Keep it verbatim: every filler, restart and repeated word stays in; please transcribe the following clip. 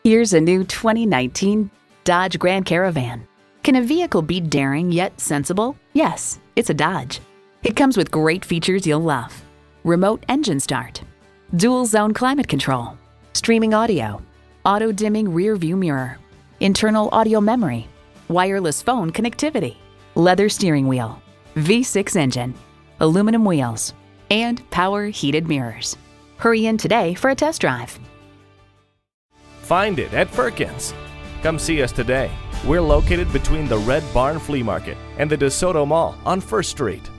Here's a new twenty nineteen Dodge Grand Caravan. Can a vehicle be daring yet sensible? Yes, it's a Dodge. It comes with great features you'll love. Remote engine start, dual zone climate control, streaming audio, auto dimming rear view mirror, internal audio memory, wireless phone connectivity, leather steering wheel, V six engine, aluminum wheels, and power heated mirrors. Hurry in today for a test drive. Find it at Firkins. Come see us today. We're located between the Red Barn Flea Market and the DeSoto Mall on First Street.